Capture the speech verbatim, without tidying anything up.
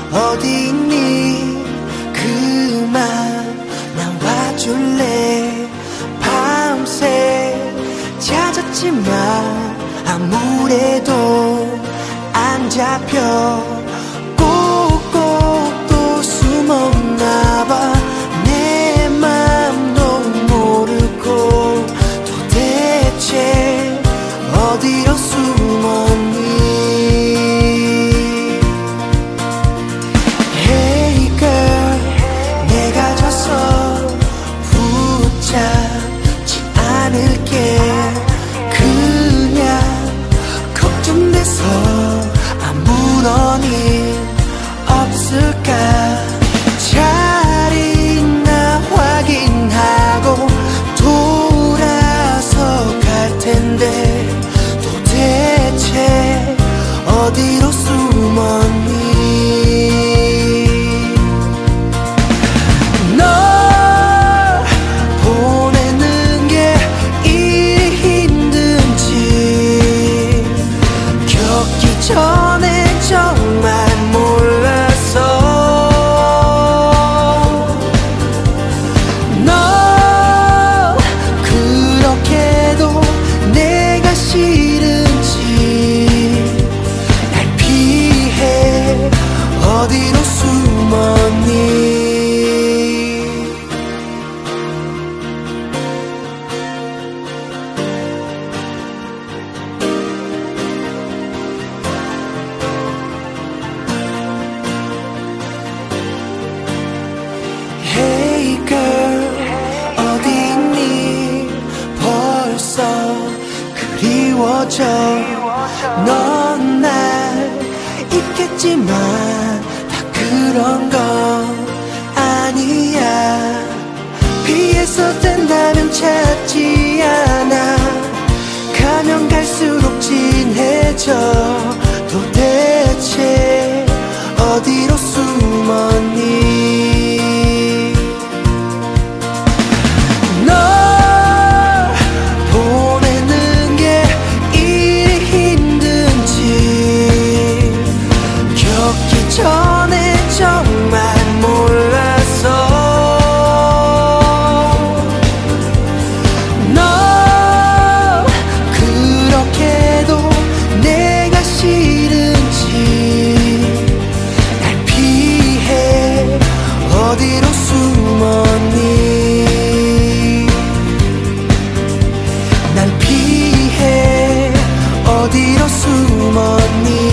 어디 있니 그만 나와줄래. 밤새 찾았지만 아무래도 안 잡혀. 꼭꼭 또 숨었나봐. 내 맘도 모르고 도대체 어디로 숨었니. Hey girl, 내가 져서 붙잡지 않을게. 그냥 걱정돼서 아무런 일 없을까. 잘 있나 확인하고 돌아서 갈 텐데 도대체 어디로 숨었니. 널 보내는 게 이 힘든지 겪기 전에 정말 몰랐어. 너 그렇게도 내가 싫은지 날 피해 어디로 숨었니. Hey girl, 어디 있니. 벌써 그리워져. 넌 날 잊겠지만 다 그런 건 아니야. 피해서 된다면 찾지 않아. 가면 갈수록 진해져. 도대체 어디로 숨었니. 널 보내는 게 이 힘든지 겪기 전에 정말 몰랐어. 너 그렇게도 내가 싫은지 날 피해 어디로 숨었니. 날 피해 어디로 숨었니.